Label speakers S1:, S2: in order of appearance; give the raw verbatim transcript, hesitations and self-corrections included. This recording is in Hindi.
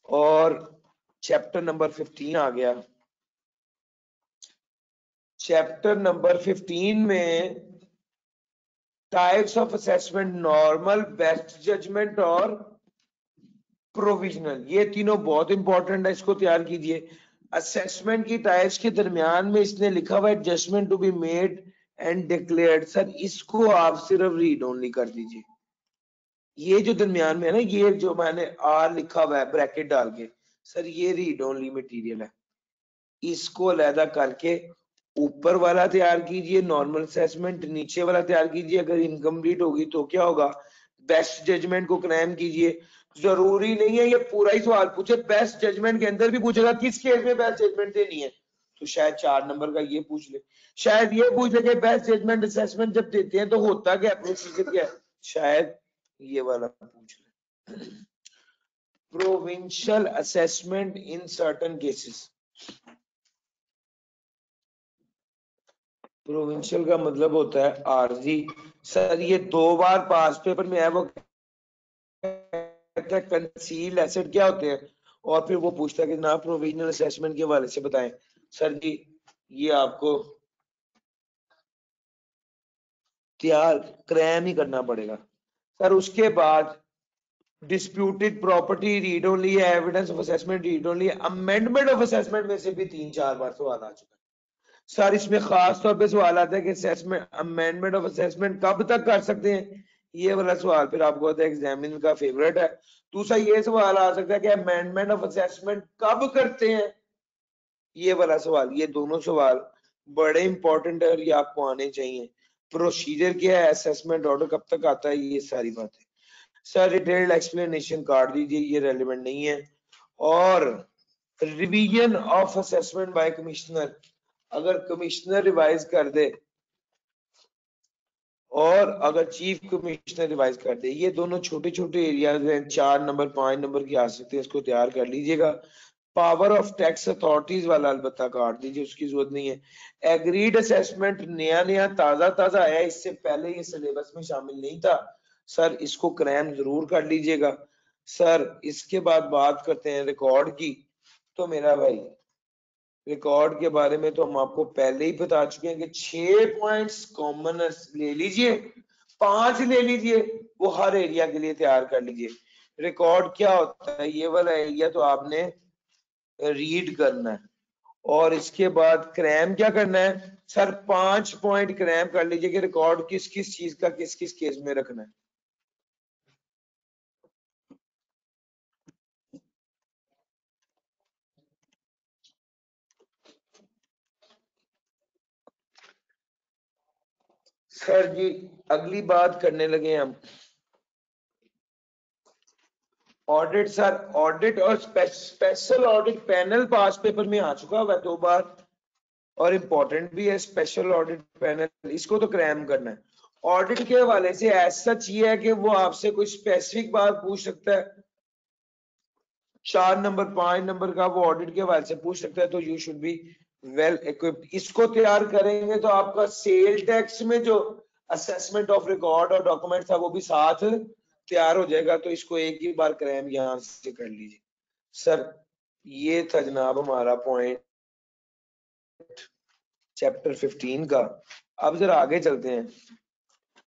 S1: और चैप्टर नंबर फिफ्टीन आ गया। चैप्टर नंबर फिफ्टीन में types of assessment, normal, best judgment और प्रोविजनल, ये तीनों बहुत इंपॉर्टेंट है, इसको तैयार कीजिए। असेसमेंट की टाइप्स के दरमियान में इसने लिखा हुआ है judgment to be made and declared. Sir इसको आप सिर्फ रीड ओनली कर दीजिए। ये जो दरमियान में है ना, ये जो मैंने आर लिखा हुआ है ब्रैकेट डाल के, सर ये रीड ओनली मटेरियल है। इसको अलहदा करके ऊपर वाला तैयार कीजिए नॉर्मल असेसमेंट, नीचे वाला तैयार कीजिए। अगर इनकम्प्लीट होगी तो क्या होगा, बेस्ट जजमेंट को क्लेम कीजिए। जरूरी नहीं है ये पूरा ही सवाल पूछे, बेस्ट जजमेंट के अंदर भी पूछेगा किस केस में बेस्ट जजमेंट देनी है, तो शायद चार नंबर का ये पूछ ले, शायद ये पूछ ले कि बेस्ट जजमेंट असेसमेंट जब देते हैं तो होता क्या, प्रोसीजर क्या है, शायद ये वाला पूछ ले। Provincial assessment in certain cases. Provincial का मतलब होता है आरजी। सर ये दो बार पास पेपर में है, वो कहता है कंसील एसेट क्या होते हैं, और फिर वो पूछता है कि ना प्रोविजनल असेसमेंट के हवाले से बताएं। सर जी ये आपको तैयार क्रैम ही करना पड़ेगा। सर उसके बाद डिस्प्यूटेड प्रॉपर्टी रीड ओनली है, evidence of assessment read only है, अमेंडमेंट ऑफ असेसमेंट में से भी तीन चार बार सवाल आ चुका है। सर इसमें खास तौर पे सवाल आता है कि असेसमेंट अमेंडमेंट ऑफ असेसमेंट कब तक कर सकते हैं, ये वाला सवाल फिर आपको होता है एग्जामिनर का फेवरेट है। दूसरा ये सवाल आ सकता है कि अमेंडमेंट ऑफ असेसमेंट कब करते हैं, ये वाला सवाल। ये दोनों सवाल बड़े इंपॉर्टेंट है और ये आपको आने चाहिए। प्रोसीजर क्या है, असेसमेंट ऑर्डर कब तक आता है, ये सारी बातें। सर डिटेल्ड एक्सप्लेनेशन काट दीजिए, ये रेलेवेंट नहीं है। और revision of assessment by commissioner, अगर कमिश्नर रिवाइज कर दे और अगर चीफ कमिश्नर रिवाइज कर दे, ये दोनों छोटे छोटे एरियाज हैं, चार नंबर पांच नंबर की आ सकते हैं, इसको तैयार कर लीजिएगा। पावर ऑफ टैक्स अथॉरिटीज वाला अलबत्ता काट दीजिए, उसकी जरूरत नहीं है। एग्रीड असेसमेंट नया नया ताजा ताजा आया, इससे पहले ये सिलेबस में शामिल नहीं था। सर इसको क्रैम जरूर कर लीजिएगा। सर इसके बाद बात करते हैं रिकॉर्ड की। तो मेरा भाई रिकॉर्ड के बारे में तो हम आपको पहले ही बता चुके हैं कि छह पॉइंट्स कॉमन ले लीजिए, पांच ले लीजिए, वो हर एरिया के लिए तैयार कर लीजिए। रिकॉर्ड क्या होता है, ये वाला एरिया तो आपने रीड करना है। और इसके बाद क्रैम क्या करना है, सर पांच पॉइंट क्रैम कर लीजिए कि रिकॉर्ड किस किस चीज का किस किस केस में रखना है। सर जी अगली बात करने लगे हम ऑडिट। सर ऑडिट और स्पेशल ऑडिट पैनल पास पेपर में आ चुका हुआ दो बार और इम्पोर्टेंट भी है। स्पेशल ऑडिट पैनल, इसको तो क्रैम करना है। ऑडिट के हवाले से ऐसा ये है कि वो आपसे कोई स्पेसिफिक बात पूछ सकता है, चार नंबर पांच नंबर का वो ऑडिट के हवाले से पूछ सकता है, तो you should be well equipped. इसको तैयार करेंगे तो आपका सेल टैक्स में जो असेसमेंट ऑफ रिकॉर्ड और डॉक्यूमेंट था वो भी साथ तैयार हो जाएगा, तो इसको एक ही बार क्रैम यहां से कर लीजिए। सर ये था जनाब हमारा पॉइंट चैप्टर फिफ्टीन का। अब जरा आगे चलते हैं।